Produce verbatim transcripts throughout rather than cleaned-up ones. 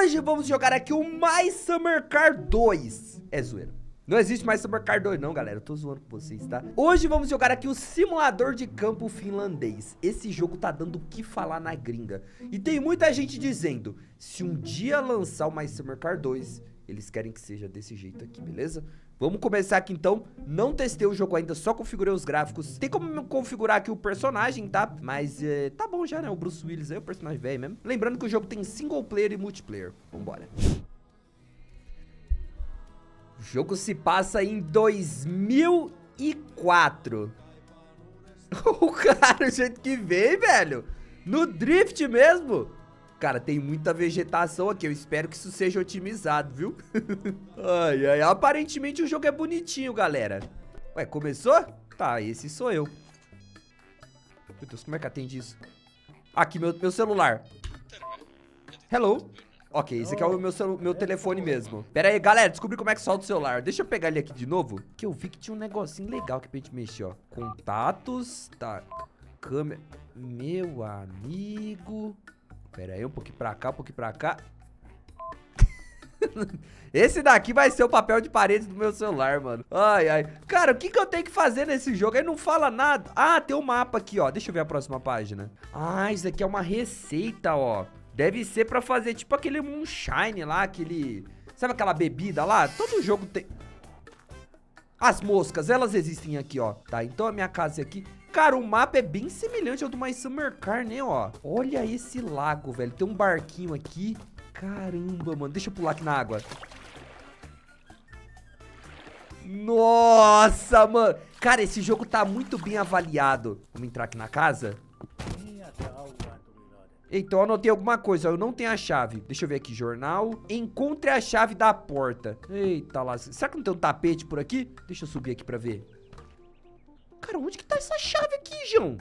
Hoje vamos jogar aqui o My Summer Car dois. É zoeira. Não existe mais Summer Car dois não, galera. Eu tô zoando com vocês, tá? Hoje vamos jogar aqui o simulador de campo finlandês. Esse jogo tá dando o que falar na gringa. E tem muita gente dizendo, se um dia lançar o My Summer Car dois, eles querem que seja desse jeito aqui, beleza? Vamos começar aqui então. Não testei o jogo ainda, só configurei os gráficos. Tem como configurar aqui o personagem, tá? Mas é, tá bom já, né? O Bruce Willis é o personagem velho mesmo. Lembrando que o jogo tem single player e multiplayer. Vambora. O jogo se passa em dois mil e quatro. O cara, o jeito que vem, velho. No drift mesmo. Cara, tem muita vegetação aqui. Eu espero que isso seja otimizado, viu? Ai, ai. Aparentemente o jogo é bonitinho, galera. Ué, começou? Tá, esse sou eu. Meu Deus, como é que atende isso? Aqui, meu, meu celular. Hello. Ok, esse aqui é o meu, meu telefone mesmo. Pera aí, galera, descobri como é que solta o celular. Deixa eu pegar ele aqui de novo. Que eu vi que tinha um negocinho legal aqui pra gente mexer, ó. Contatos, tá. Câmera. Meu amigo. Pera aí, um pouquinho pra cá, um pouquinho pra cá. Esse daqui vai ser o papel de parede do meu celular, mano. Ai, ai. Cara, o que que eu tenho que fazer nesse jogo? Ele não fala nada. Ah, tem um mapa aqui, ó. Deixa eu ver a próxima página. Ah, isso aqui é uma receita, ó. Deve ser pra fazer tipo aquele moonshine lá, aquele... Sabe aquela bebida lá? Todo jogo tem... As moscas, elas existem aqui, ó. Tá, então a minha casa é aqui. Cara, o mapa é bem semelhante ao do My Summer Car, né, ó. Olha esse lago, velho. Tem um barquinho aqui. Caramba, mano. Deixa eu pular aqui na água. Nossa, mano. Cara, esse jogo tá muito bem avaliado. Vamos entrar aqui na casa? Então eu anotei alguma coisa, eu não tenho a chave. Deixa eu ver aqui, jornal. Encontre a chave da porta. Eita lá, será que não tem um tapete por aqui? Deixa eu subir aqui pra ver. Cara, onde que tá essa chave aqui, João?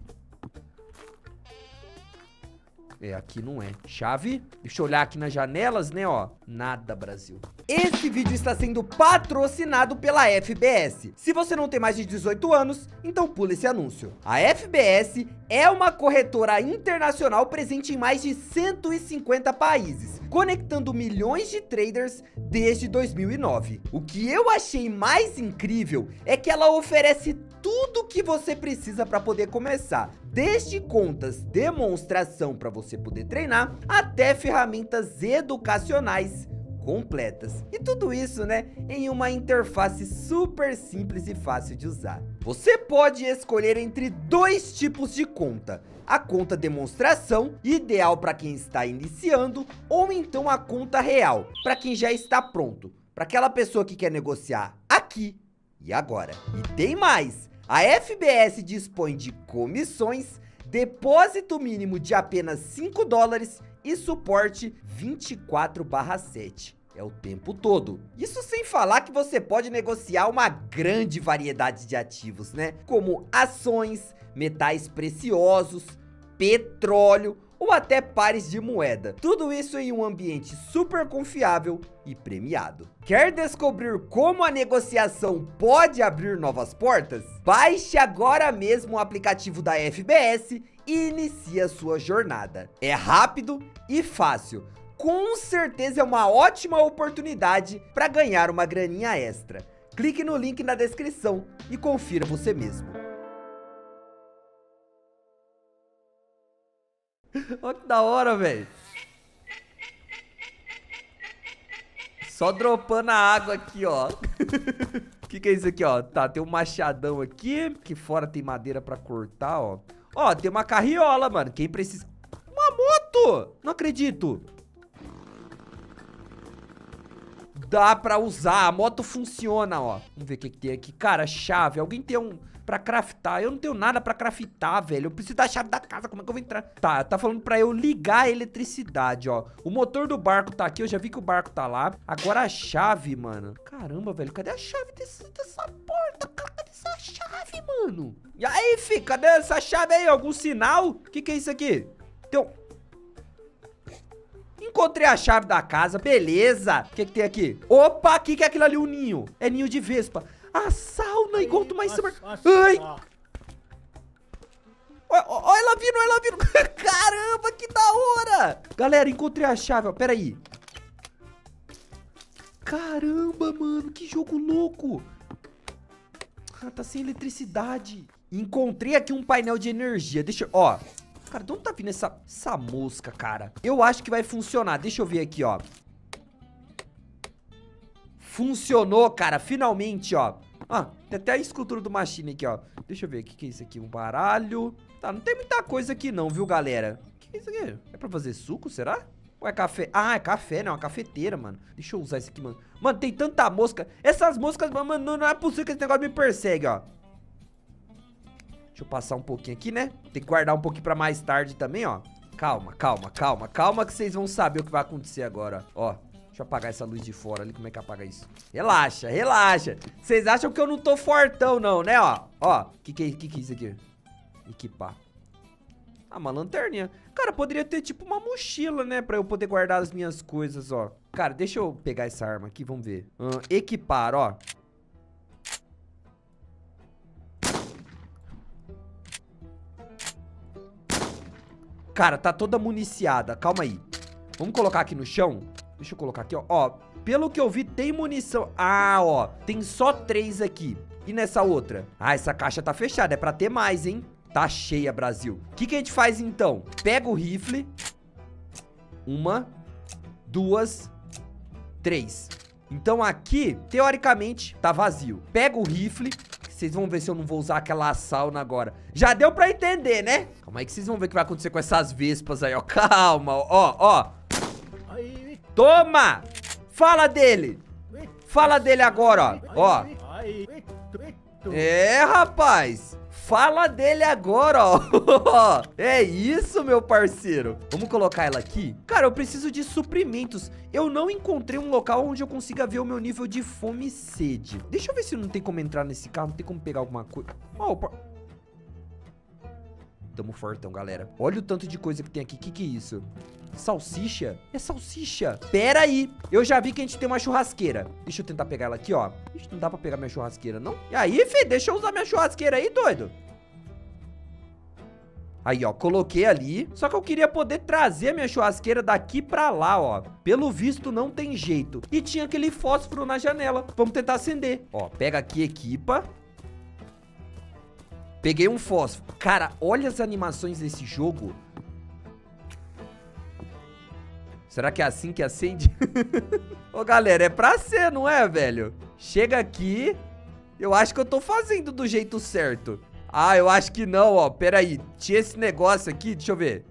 É, aqui não é. Chave. Deixa eu olhar aqui nas janelas, né, ó. Nada, Brasil. Esse vídeo está sendo patrocinado pela F B S. Se você não tem mais de dezoito anos, então pula esse anúncio. A F B S é uma corretora internacional presente em mais de cento e cinquenta países, conectando milhões de traders desde dois mil e nove. O que eu achei mais incrível é que ela oferece tudo que você precisa para poder começar, desde contas, demonstração para você poder treinar, até ferramentas educacionais completas. E tudo isso, né, em uma interface super simples e fácil de usar. Você pode escolher entre dois tipos de conta. A conta demonstração, ideal para quem está iniciando, ou então a conta real, para quem já está pronto, para aquela pessoa que quer negociar aqui e agora. E tem mais! A F B S dispõe de comissões, depósito mínimo de apenas cinco dólares e suporte vinte e quatro barra sete. É o tempo todo. Isso sem falar que você pode negociar uma grande variedade de ativos, né? Como ações, metais preciosos, petróleo ou até pares de moeda. Tudo isso em um ambiente super confiável e premiado. Quer descobrir como a negociação pode abrir novas portas? Baixe agora mesmo o aplicativo da F B S e inicie a sua jornada. É rápido e fácil. Com certeza é uma ótima oportunidade para ganhar uma graninha extra. Clique no link na descrição e confira você mesmo. Olha que da hora, velho. Só dropando a água aqui, ó. O que que é isso aqui, ó? Tá, tem um machadão aqui. Aqui fora tem madeira pra cortar, ó. Ó, tem uma carriola, mano. Quem precisa... Uma moto! Não acredito. Dá pra usar. A moto funciona, ó. Vamos ver o que que tem aqui. Cara, chave. Alguém tem um... pra craftar. Eu não tenho nada pra craftar, velho. Eu preciso da chave da casa. Como é que eu vou entrar? Tá, tá falando pra eu ligar a eletricidade, ó. O motor do barco tá aqui. Eu já vi que o barco tá lá. Agora a chave, mano. Caramba, velho. Cadê a chave desse, dessa porta? Cadê essa chave, mano? E aí, fi? Cadê essa chave aí? Algum sinal? O que que é isso aqui? Tem um... Encontrei a chave da casa. Beleza. O que que tem aqui? Opa, o que que é aquilo ali? Um ninho. É ninho de vespa. A sauna, igual do Mais Summer. Ai! Olha ela vindo, olha ela vindo. Caramba, que da hora. Galera, encontrei a chave, ó. Pera aí. Caramba, mano, que jogo louco. Ah, tá sem eletricidade. Encontrei aqui um painel de energia. Deixa eu... Ó. Cara, de onde tá vindo essa, essa mosca, cara? Eu acho que vai funcionar. Deixa eu ver aqui, ó. Funcionou, cara. Finalmente, ó. Ah, tem até a escultura do Machine aqui, ó. Deixa eu ver. O que, que é isso aqui? Um baralho. Tá, não tem muita coisa aqui não, viu, galera? O que, que é isso aqui? É pra fazer suco, será? Ou é café? Ah, é café, né? Uma cafeteira, mano. Deixa eu usar isso aqui, mano. Mano, tem tanta mosca. Essas moscas, mano, não é possível que esse negócio me persegue, ó. Deixa eu passar um pouquinho aqui, né? Tem que guardar um pouquinho pra mais tarde também, ó. Calma, calma, calma, calma que vocês vão saber o que vai acontecer agora, ó. Deixa eu apagar essa luz de fora ali, como é que apaga isso? Relaxa, relaxa. Vocês acham que eu não tô fortão, não, né, ó? Ó, que que, que que é isso aqui? Equipar. Ah, uma lanterninha. Cara, poderia ter tipo uma mochila, né? Pra eu poder guardar as minhas coisas, ó. Cara, deixa eu pegar essa arma aqui, vamos ver. Hum, equipar, ó. Cara, tá toda municiada. Calma aí. Vamos colocar aqui no chão. Deixa eu colocar aqui, ó. Ó, pelo que eu vi, tem munição. Ah, ó. Tem só três aqui. E nessa outra? Ah, essa caixa tá fechada. É pra ter mais, hein? Tá cheia, Brasil. O que que a gente faz, então? Pega o rifle. Uma. Duas. Três. Então aqui, teoricamente, tá vazio. Pega o rifle. Vocês vão ver se eu não vou usar aquela sauna agora. Já deu pra entender, né? Calma aí que vocês vão ver o que vai acontecer com essas vespas aí, ó. Calma, ó, ó. Toma! Fala dele! Fala dele agora, ó. Ó. É, rapaz. Fala dele agora, ó. É isso, meu parceiro. Vamos colocar ela aqui. Cara, eu preciso de suprimentos. Eu não encontrei um local onde eu consiga ver o meu nível de fome e sede. Deixa eu ver se não tem como entrar nesse carro. Não tem como pegar alguma coisa. Ó, oh, tamo fortão, galera. Olha o tanto de coisa que tem aqui. Que que é isso? Salsicha? É salsicha. Pera aí. Eu já vi que a gente tem uma churrasqueira. Deixa eu tentar pegar ela aqui, ó. Ixi, não dá pra pegar minha churrasqueira, não? E aí, fi? Deixa eu usar minha churrasqueira aí, doido. Aí, ó. Coloquei ali. Só que eu queria poder trazer a minha churrasqueira daqui pra lá, ó. Pelo visto, não tem jeito. E tinha aquele fósforo na janela. Vamos tentar acender. Ó, pega aqui, equipa. Peguei um fósforo. Cara, olha as animações desse jogo. Será que é assim que acende? Ô, galera, é pra ser, não é, velho? Chega aqui. Eu acho que eu tô fazendo do jeito certo. Ah, eu acho que não, ó. Pera aí. Tinha esse negócio aqui, deixa eu ver.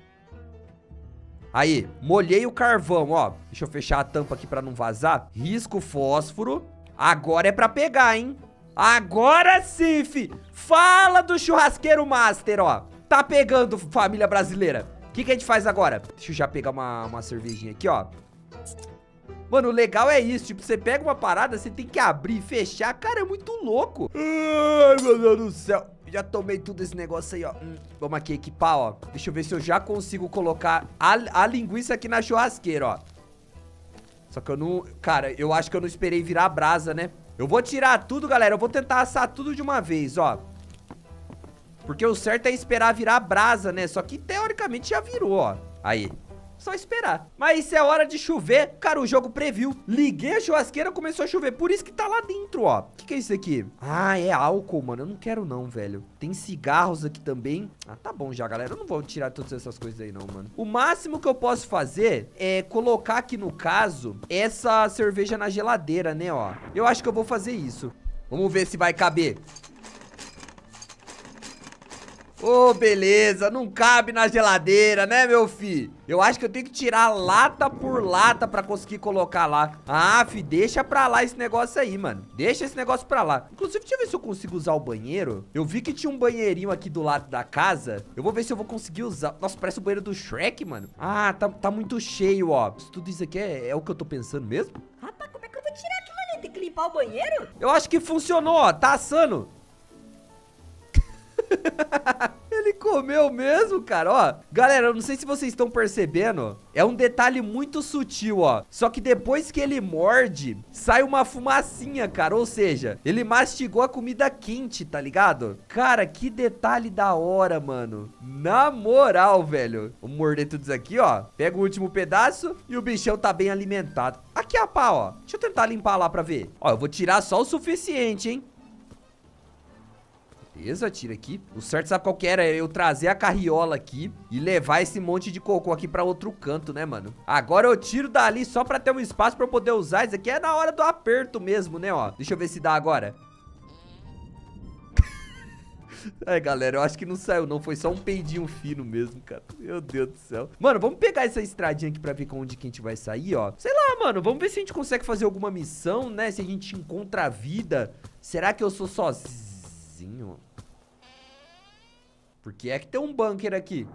Aí, molhei o carvão, ó. Deixa eu fechar a tampa aqui pra não vazar. Risco o fósforo. Agora é pra pegar, hein? Agora sim, fi. Fala do churrasqueiro master, ó. Tá pegando, família brasileira. O que que a gente faz agora? Deixa eu já pegar uma, uma cervejinha aqui, ó. Mano, o legal é isso. Tipo, você pega uma parada, você tem que abrir e fechar. Cara, é muito louco. Ai, meu Deus do céu. Já tomei tudo esse negócio aí, ó. Hum, vamos aqui equipar, ó. Deixa eu ver se eu já consigo colocar a, a linguiça aqui na churrasqueira, ó. Só que eu não... Cara, eu acho que eu não esperei virar brasa, né? Eu vou tirar tudo, galera. Eu vou tentar assar tudo de uma vez, ó. Porque o certo é esperar virar brasa, né? Só que teoricamente já virou, ó. Aí. Só esperar. Mas se é hora de chover, cara, o jogo previu. Liguei a churrasqueira, começou a chover. Por isso que tá lá dentro, ó. O que que é isso aqui? Ah, é álcool, mano. Eu não quero não, velho. Tem cigarros aqui também. Ah, tá bom já, galera. Eu não vou tirar todas essas coisas aí não, mano. O máximo que eu posso fazer é colocar aqui, no caso, essa cerveja na geladeira, né, ó. Eu acho que eu vou fazer isso. Vamos ver se vai caber. Ô, oh, beleza, não cabe na geladeira, né, meu fi? Eu acho que eu tenho que tirar lata por lata pra conseguir colocar lá. Ah, fi, deixa pra lá esse negócio aí, mano. Deixa esse negócio pra lá. Inclusive, deixa eu ver se eu consigo usar o banheiro. Eu vi que tinha um banheirinho aqui do lado da casa. Eu vou ver se eu vou conseguir usar. Nossa, parece o banheiro do Shrek, mano. Ah, tá, tá muito cheio, ó. Isso tudo isso aqui é, é o que eu tô pensando mesmo? Rapaz, como é que eu vou tirar aquilo ali? Tem que limpar o banheiro? Eu acho que funcionou, ó. Tá assando. Ele comeu mesmo, cara, ó. Galera, eu não sei se vocês estão percebendo. É um detalhe muito sutil, ó. Só que depois que ele morde, sai uma fumacinha, cara. Ou seja, ele mastigou a comida quente, tá ligado? Cara, que detalhe da hora, mano. Na moral, velho. Vamos morder tudo isso aqui, ó. Pega o último pedaço e o bichão tá bem alimentado. Aqui a pá, ó. Deixa eu tentar limpar lá pra ver. Ó, eu vou tirar só o suficiente, hein. Beleza, tira aqui. O certo, sabe qual que era? Eu trazer a carriola aqui e levar esse monte de cocô aqui pra outro canto, né, mano? Agora eu tiro dali só pra ter um espaço pra eu poder usar. Isso aqui é na hora do aperto mesmo, né, ó. Deixa eu ver se dá agora. É, galera, eu acho que não saiu não. Foi só um peidinho fino mesmo, cara. Meu Deus do céu. Mano, vamos pegar essa estradinha aqui pra ver onde que a gente vai sair, ó. Sei lá, mano. Vamos ver se a gente consegue fazer alguma missão, né? Se a gente encontra a vida. Será que eu sou sozinho? Porque é que tem um bunker aqui.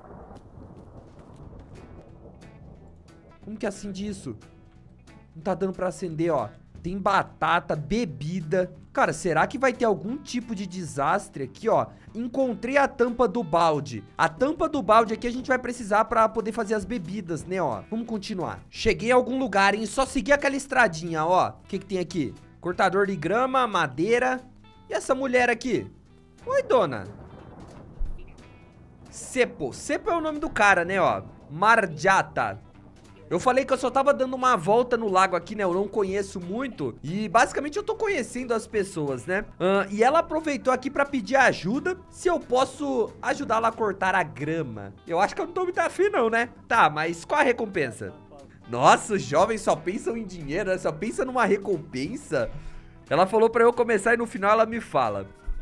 Como que acende isso? Não tá dando pra acender, ó. Tem batata, bebida. Cara, será que vai ter algum tipo de desastre aqui, ó? Encontrei a tampa do balde. A tampa do balde aqui a gente vai precisar pra poder fazer as bebidas, né, ó? Vamos continuar. Cheguei a algum lugar, hein? Só seguir aquela estradinha, ó. O que que tem aqui? Cortador de grama, madeira. E essa mulher aqui? Oi, dona. Cepo. Cepo é o nome do cara, né, ó. Marjata. Eu falei que eu só tava dando uma volta no lago aqui, né? Eu não conheço muito. E basicamente eu tô conhecendo as pessoas, né? Uh, e ela aproveitou aqui pra pedir ajuda. Se eu posso ajudá-la a cortar a grama. Eu acho que eu não tô muito afim não, né? Tá, mas qual a recompensa? Nossa, os jovens só pensam em dinheiro, né? Só pensam numa recompensa. Ela falou pra eu começar e no final ela me fala.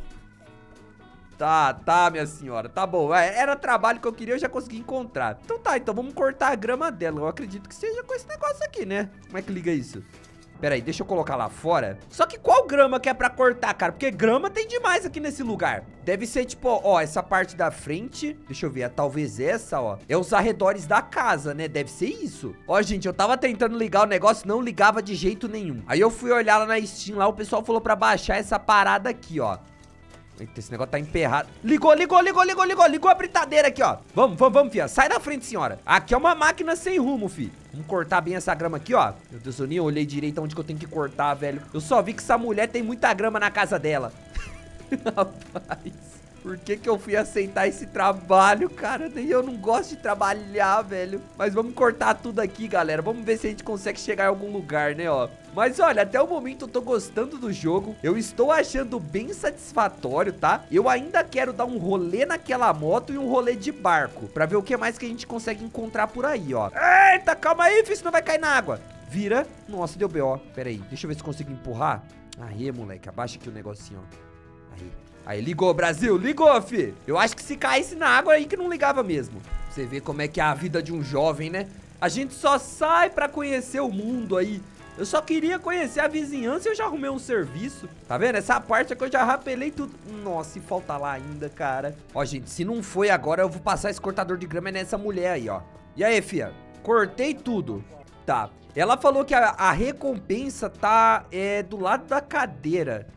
Tá, tá, minha senhora, tá bom. Era trabalho que eu queria, eu já consegui encontrar. Então tá, então vamos cortar a grama dela. Eu acredito que seja com esse negócio aqui, né? Como é que liga isso? Pera aí, deixa eu colocar lá fora. Só que qual grama que é pra cortar, cara? Porque grama tem demais aqui nesse lugar. Deve ser tipo, ó, essa parte da frente. Deixa eu ver, é, talvez essa, ó. É os arredores da casa, né? Deve ser isso. Ó, gente, eu tava tentando ligar o negócio, não ligava de jeito nenhum. Aí eu fui olhar lá na Steam, lá o pessoal falou pra baixar essa parada aqui, ó. Eita, esse negócio tá emperrado. Ligou, ligou, ligou, ligou, ligou. Ligou a britadeira aqui, ó. Vamos, vamos, vamos, fia. Sai da frente, senhora. Aqui é uma máquina sem rumo, fi. Vamos cortar bem essa grama aqui, ó. Meu Deus, eu nem olhei direito onde que eu tenho que cortar, velho. Eu só vi que essa mulher tem muita grama na casa dela. Rapaz, por que que eu fui aceitar esse trabalho, cara? Nem eu não gosto de trabalhar, velho. Mas vamos cortar tudo aqui, galera. Vamos ver se a gente consegue chegar em algum lugar, né, ó. Mas olha, até o momento eu tô gostando do jogo. Eu estou achando bem satisfatório, tá? Eu ainda quero dar um rolê naquela moto e um rolê de barco, pra ver o que mais que a gente consegue encontrar por aí, ó. Eita, calma aí, filho, senão vai cair na água. Vira. Nossa, deu B O. Pera aí, deixa eu ver se consigo empurrar. Aí, moleque, abaixa aqui o negocinho, ó. Aí. Aí, ligou, Brasil, ligou, fi. Eu acho que se caísse na água aí que não ligava mesmo. Você vê como é que é a vida de um jovem, né? A gente só sai pra conhecer o mundo aí. Eu só queria conhecer a vizinhança e eu já arrumei um serviço. Tá vendo? Essa parte é que eu já rapelei tudo. Nossa, e falta lá ainda, cara. Ó, gente, se não foi agora, eu vou passar esse cortador de grama nessa mulher aí, ó. E aí, fia? Cortei tudo. Tá. Ela falou que a, a recompensa tá é, do lado da cadeira.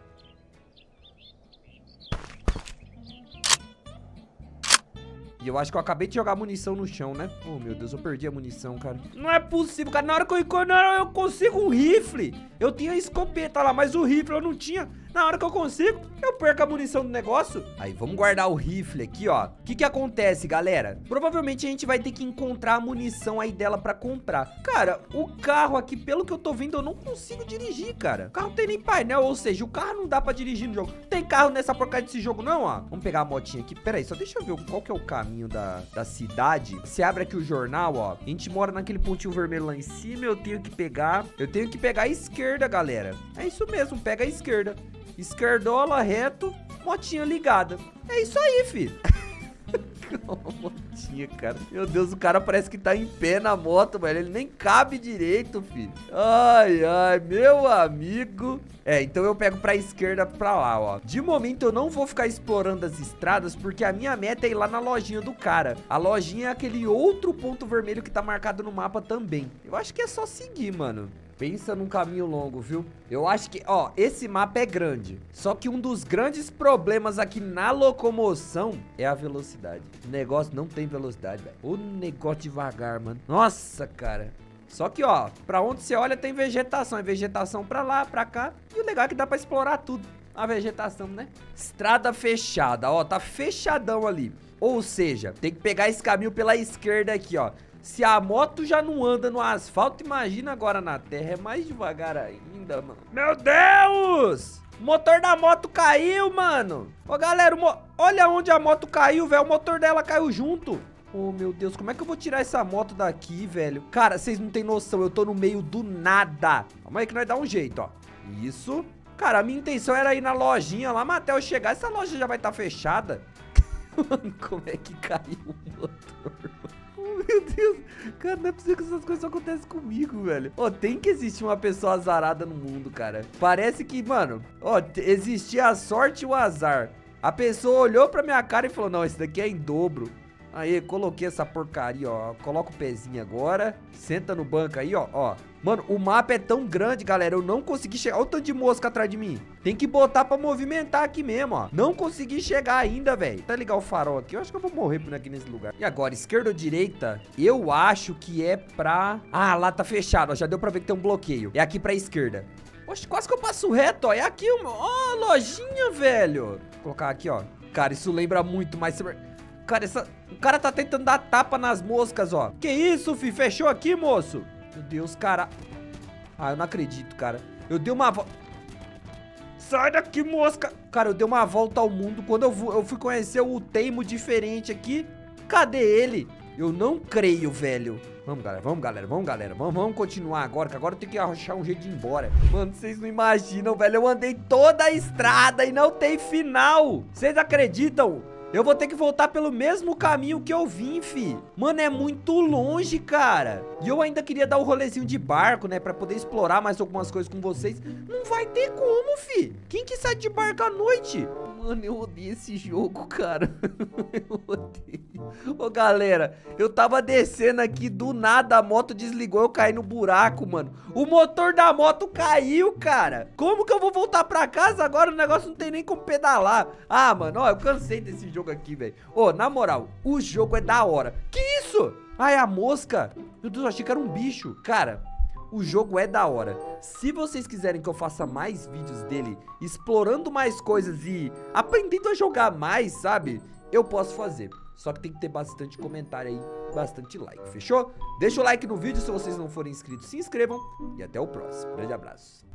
E eu acho que eu acabei de jogar munição no chão, né? Oh, meu Deus, eu perdi a munição, cara. Não é possível, cara. Na hora que eu encontro, eu consigo um rifle. Eu tinha escopeta lá, mas o rifle eu não tinha. Na hora que eu consigo, eu perco a munição do negócio. Aí, vamos guardar o rifle aqui, ó. O que que acontece, galera? Provavelmente a gente vai ter que encontrar a munição aí dela pra comprar. Cara, o carro aqui, pelo que eu tô vendo, eu não consigo dirigir, cara. O carro não tem nem painel, ou seja, o carro não dá pra dirigir no jogo. Tem carro nessa porcaria desse jogo, não, ó. Vamos pegar a motinha aqui. Pera aí, só deixa eu ver qual que é o caminho da, da cidade. Você abre aqui o jornal, ó. A gente mora naquele pontinho vermelho lá em cima. Eu tenho que pegar... Eu tenho que pegar a esquerda, galera. É isso mesmo, pega a esquerda. Esquerdola, reto, motinha ligada. É isso aí, filho. Motinha, cara. Meu Deus, o cara parece que tá em pé na moto, velho. Ele nem cabe direito, filho. Ai, ai, meu amigo. É, então eu pego pra esquerda pra lá, ó. De momento eu não vou ficar explorando as estradas, porque a minha meta é ir lá na lojinha do cara. A lojinha é aquele outro ponto vermelho que tá marcado no mapa também. Eu acho que é só seguir, mano. Pensa num caminho longo, viu? Eu acho que, ó, esse mapa é grande. Só que um dos grandes problemas aqui na locomoção é a velocidade. O negócio não tem velocidade, velho. O negócio devagar, mano. Nossa, cara. Só que, ó, pra onde você olha tem vegetação. É vegetação pra lá, pra cá. E o legal é que dá pra explorar tudo. A vegetação, né? Estrada fechada, ó, tá fechadão ali. Ou seja, tem que pegar esse caminho pela esquerda aqui, ó. Se a moto já não anda no asfalto, imagina agora na terra. É mais devagar ainda, mano. Meu Deus! O motor da moto caiu, mano. Ô, galera, mo... olha onde a moto caiu, velho. O motor dela caiu junto. Oh, meu Deus, como é que eu vou tirar essa moto daqui, velho? Cara, vocês não tem noção, eu tô no meio do nada. Calma aí que nós dá um jeito, ó. Isso. Cara, a minha intenção era ir na lojinha lá, mas até eu chegar, essa loja já vai estar fechada. Mano, como é que caiu o motor? Oh, meu Deus. Cara, não é possível que essas coisas acontecem comigo, velho. Ó, oh, tem que existir uma pessoa azarada no mundo, cara. Parece que, mano, ó, oh, existia a sorte e o azar. A pessoa olhou pra minha cara e falou, não, esse daqui é em dobro. Aí, coloquei essa porcaria, ó. Coloca o pezinho agora. Senta no banco aí, ó, ó. Mano, o mapa é tão grande, galera. Eu não consegui chegar. Olha o tanto de mosca atrás de mim. Tem que botar pra movimentar aqui mesmo, ó. Não consegui chegar ainda, velho. Tá ligar o farol aqui. Eu acho que eu vou morrer por aqui nesse lugar. E agora, esquerda ou direita? Eu acho que é pra... Ah, lá tá fechado, ó. Já deu pra ver que tem um bloqueio. É aqui pra esquerda. Oxe, quase que eu passo reto, ó. É aqui, ó. Ó, lojinha, velho. Vou colocar aqui, ó. Cara, isso lembra muito mais... Cara, essa... o cara tá tentando dar tapa nas moscas, ó. Que isso, fi? Fechou aqui, moço? Meu Deus, cara. Ah, eu não acredito, cara. Eu dei uma volta... Sai daqui, mosca. Cara, eu dei uma volta ao mundo. Quando eu, eu fui conhecer o Teimo diferente aqui. Cadê ele? Eu não creio, velho. Vamos, galera. Vamos, galera. Vamos, galera. Vamos, vamos continuar agora, que agora eu tenho que achar um jeito de ir embora. Mano, vocês não imaginam, velho. Eu andei toda a estrada e não tem final. Vocês acreditam? Eu vou ter que voltar pelo mesmo caminho que eu vim, fi. Mano, é muito longe, cara. E eu ainda queria dar o um rolezinho de barco, né? Pra poder explorar mais algumas coisas com vocês. Não vai ter como, fi. Quem que sai de barco à noite? Mano, eu odeio esse jogo, cara. Eu odeio. Ô, galera, eu tava descendo aqui, do nada a moto desligou, eu caí no buraco, mano. O motor da moto caiu, cara. Como que eu vou voltar pra casa agora? O negócio não tem nem como pedalar. Ah, mano, ó, eu cansei desse jogo aqui, velho. Ô, na moral, o jogo é da hora. Que isso? Ah, é a mosca? Meu Deus, eu achei que era um bicho. Cara, o jogo é da hora. Se vocês quiserem que eu faça mais vídeos dele, explorando mais coisas e aprendendo a jogar mais, sabe? Eu posso fazer. Só que tem que ter bastante comentário aí, bastante like, fechou? Deixa o like no vídeo, se vocês não forem inscritos, se inscrevam. E até o próximo. Grande abraço.